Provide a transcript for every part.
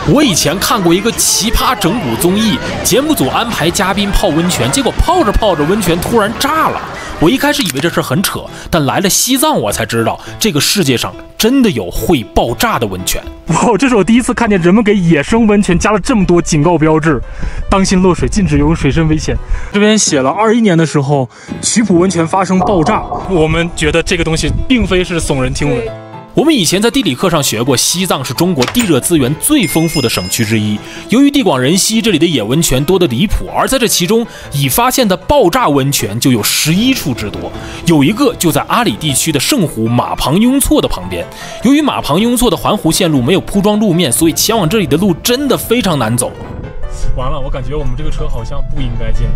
我以前看过一个奇葩整蛊综艺，节目组安排嘉宾泡温泉，结果泡着泡着温泉突然炸了。我一开始以为这事很扯，但来了西藏我才知道，这个世界上真的有会爆炸的温泉。 哇，这是我第一次看见人们给野生温泉加了这么多警告标志，当心落水，禁止游泳，水深危险。这边写了21年的时候，曲浦温泉发生爆炸。我们觉得这个东西并非是耸人听闻。 我们以前在地理课上学过，西藏是中国地热资源最丰富的省区之一。由于地广人稀，这里的野温泉多得离谱，而在这其中，已发现的爆炸温泉就有11处之多。有一个就在阿里地区的圣湖马旁雍措的旁边。由于马旁雍措的环湖线路没有铺装路面，所以前往这里的路真的非常难走。 完了，我感觉我们这个车好像不应该进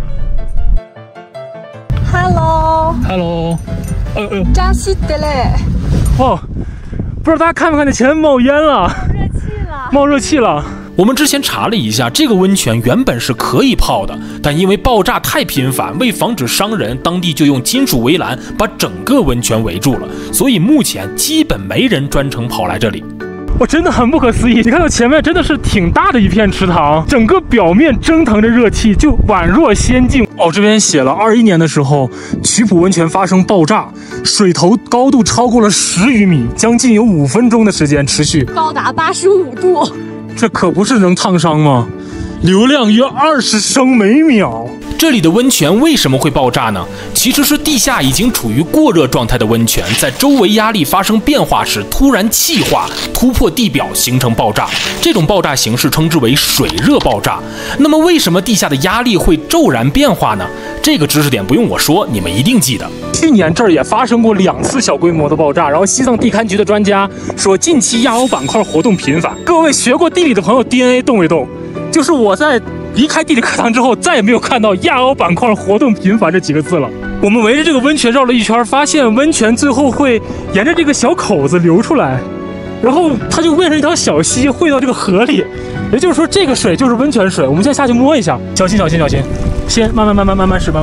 来。Hello， 扎西德嘞。 哦。不知道大家看没看见前面冒烟了，冒热气了。 我们之前查了一下，这个温泉原本是可以泡的，但因为爆炸太频繁，为防止伤人，当地就用金属围栏把整个温泉围住了，所以目前基本没人专程跑来这里。 我真的很不可思议，你看到前面真的是挺大的一片池塘，整个表面蒸腾着热气，就宛若仙境。哦，这边写了21年的时候，曲浦温泉发生爆炸，水头高度超过了10余米，将近有5分钟的时间持续， 高达85度。 这可不是能烫伤吗？流量约20升每秒。 这里的温泉为什么会爆炸呢？其实是地下已经处于过热状态的温泉，在周围压力发生变化时突然气化，突破地表形成爆炸。这种爆炸形式称之为水热爆炸。那么为什么地下的压力会骤然变化呢？这个知识点不用我说，你们一定记得。 去年这儿也发生过2次小规模的爆炸，然后西藏地勘局的专家说，近期亚欧板块活动频繁。各位学过地理的朋友 DNA 动一动，就是我在离开地理课堂之后，再也没有看到亚欧板块活动频繁这几个字了。我们围着这个温泉绕了一圈，发现温泉最后会沿着这个小口子流出来，然后它就变成一条小溪汇到这个河里。也就是说，这个水就是温泉水。我们现在下去摸一下，小心小心小心，先慢慢试。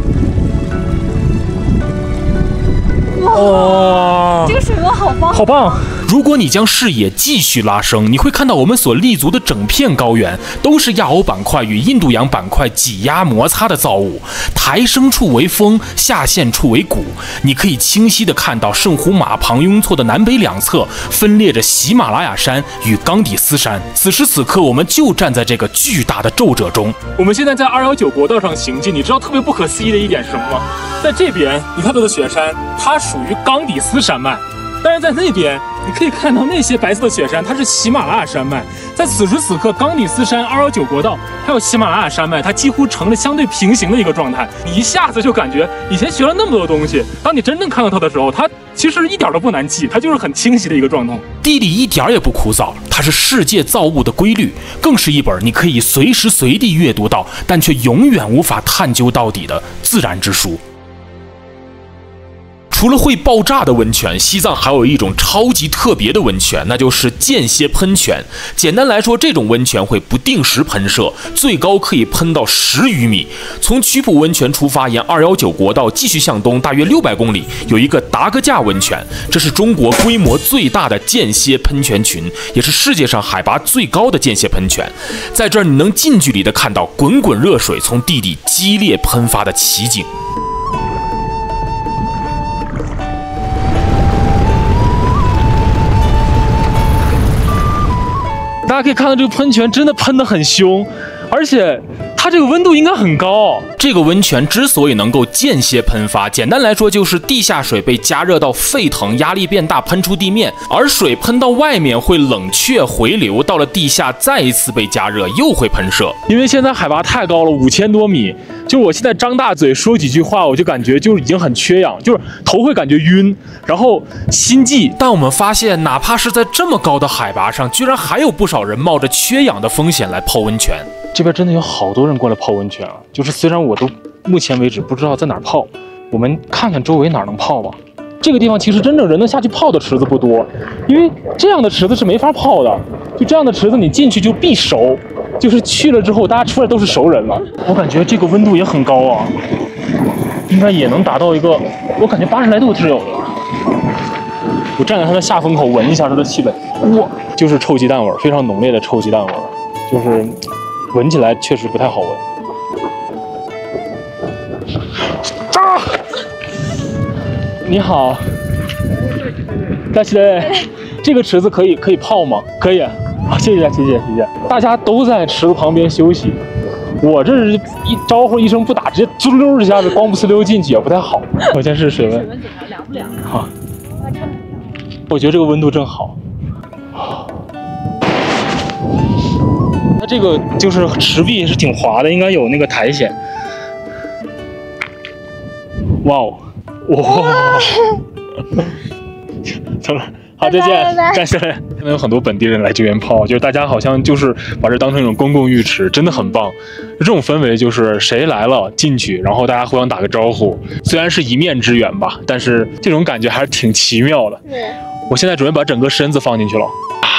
哇， 这个水温好棒， 好棒！ 如果你将视野继续拉升，你会看到我们所立足的整片高原都是亚欧板块与印度洋板块挤压摩擦的造物，抬升处为峰，下陷处为谷。你可以清晰地看到圣湖马旁雍措的南北两侧分裂着喜马拉雅山与冈底斯山。此时此刻，我们就站在这个巨大的皱褶中。 我们现在在219国道上行进，你知道特别不可思议的一点是什么吗？在这边你看到的雪山，它属于冈底斯山脉。但是在那边，你可以看到那些白色的雪山，它是喜马拉雅山脉。在此时此刻，冈底斯山、219国道还有喜马拉雅山脉，它几乎成了相对平行的一个状态。你一下子就感觉以前学了那么多东西，当你真正看到它的时候，它其实一点都不难记，它就是很清晰的一个状态。 地理一点也不枯燥，它是世界造物的规律，更是一本你可以随时随地阅读到，但却永远无法探究到底的自然之书。除了会爆炸的温泉，西藏还有一种超级特别的温泉，那就是间歇喷泉。简单来说，这种温泉会不定时喷射，最高可以喷到10余米。从曲浦温泉出发，沿219国道继续向东，大约600公里，有一个达格架温泉，这是中国规模最大的间歇喷泉群，也是世界上海拔最高的间歇喷泉。在这儿，你能近距离地看到滚滚热水从地底激烈喷发的奇景。 大家可以看到，这个喷泉真的喷得很凶，而且它这个温度应该很高。 这个温泉之所以能够间歇喷发，简单来说就是地下水被加热到沸腾，压力变大，喷出地面，而水喷到外面会冷却回流，到了地下再一次被加热，又会喷射。 因为现在海拔太高了，5000多米，就我现在张大嘴说几句话，我就感觉就已经很缺氧，就是头会感觉晕，然后心悸。 但我们发现，哪怕是在这么高的海拔上，居然还有不少人冒着缺氧的风险来泡温泉。 这边真的有好多人过来泡温泉啊！就是虽然我都目前为止不知道在哪儿泡，我们看看周围哪儿能泡吧。这个地方其实真正人能下去泡的池子不多，因为这样的池子是没法泡的。就这样的池子，你进去就必熟，就是去了之后大家出来都是熟人了。我感觉这个温度也很高啊，应该也能达到一个，我感觉80来度是有的。 我站在它的下风口闻一下它的气味，哇，就是臭鸡蛋味儿，非常浓烈的臭鸡蛋味儿，就是闻起来确实不太好闻。啊！你好，大喜嘞，这个池子可以泡吗？可以，啊，谢谢。大家都在池子旁边休息，我这是一招呼一声不打，直接滋溜一下子光不呲溜进去也不太好。我先试水温， 怎么样？凉不凉？ 好，我觉得这个温度正好。它这个就是池壁是挺滑的，应该有那个苔藓。哇哦，哇！走了，好，再见，感谢。现在有很多本地人来这边泡，就是大家好像就是把这当成一种公共浴池，真的很棒。这种氛围就是谁来了进去，然后大家互相打个招呼，虽然是一面之缘吧，但是这种感觉还是挺奇妙的。我现在准备把整个身子放进去了。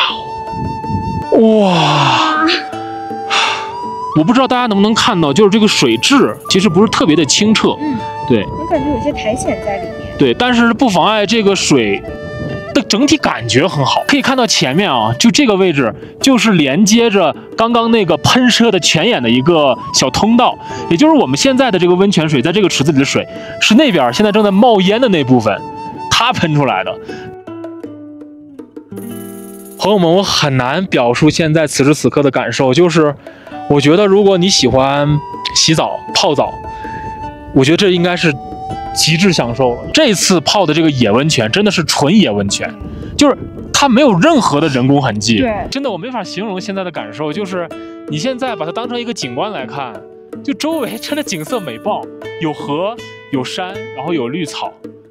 哇！我不知道大家能不能看到，就是这个水质其实不是特别的清澈，对， 我感觉有些苔藓在里面。 对，但是不妨碍这个水的整体感觉很好。可以看到前面啊，就这个位置就是连接着刚刚那个喷射的泉眼的一个小通道，也就是我们现在的这个温泉水，在这个池子里的水是那边现在正在冒烟的那部分，它喷出来的。朋友们，我很难表述现在此时此刻的感受，就是我觉得如果你喜欢洗澡泡澡，我觉得这应该是极致享受了。这次泡的这个野温泉真的是纯野温泉，就是它没有任何的人工痕迹。 对， 真的我没法形容现在的感受，就是你现在把它当成一个景观来看，就周围真的景色美爆，有河有山，然后有绿草。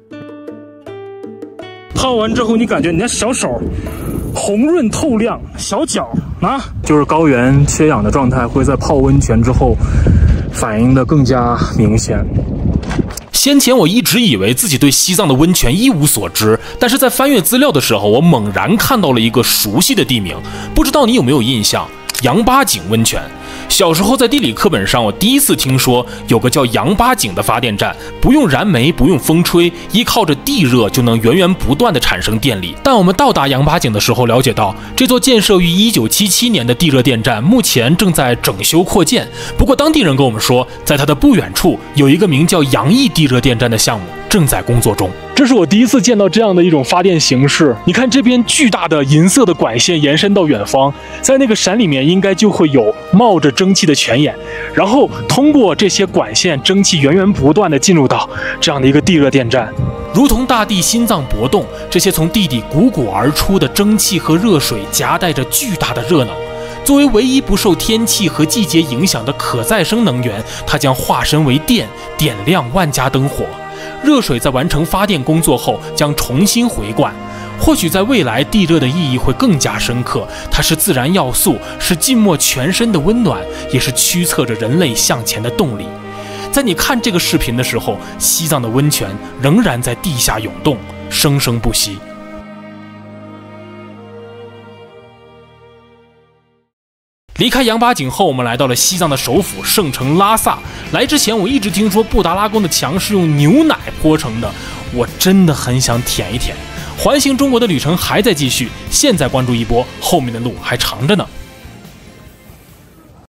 泡完之后，你感觉你的小手红润透亮，小脚啊，就是高原缺氧的状态会在泡温泉之后反映的更加明显。 先前我一直以为自己对西藏的温泉一无所知，但是在翻阅资料的时候，我猛然看到了一个熟悉的地名，不知道你有没有印象？羊八井温泉。小时候在地理课本上，我第一次听说有个叫羊八井的发电站，不用燃煤，不用风吹，依靠着地热就能源源不断的产生电力。但我们到达羊八井的时候，了解到这座建设于1977年的地热电站目前正在整修扩建。不过当地人跟我们说，在它的不远处有一个名叫杨毅地热电站的项目正在工作中。 这是我第一次见到这样的一种发电形式。你看这边巨大的银色的管线延伸到远方，在那个山里面应该就会有冒着蒸汽的泉眼，然后通过这些管线，蒸汽源源不断的进入到这样的一个地热电站。 如同大地心脏搏动，这些从地底汩汩而出的蒸汽和热水夹带着巨大的热能。作为唯一不受天气和季节影响的可再生能源，它将化身为电，点亮万家灯火。热水在完成发电工作后将重新回灌，或许在未来地热的意义会更加深刻。它是自然要素，是浸没全身的温暖，也是驱策着人类向前的动力。在你看这个视频的时候，西藏的温泉仍然在地下涌动，生生不息。离开羊八井后，我们来到了西藏的首府圣城拉萨。来之前，我一直听说布达拉宫的墙是用牛奶泼成的，我真的很想舔一舔。环行中国的旅程还在继续，现在关注一波，后面的路还长着呢。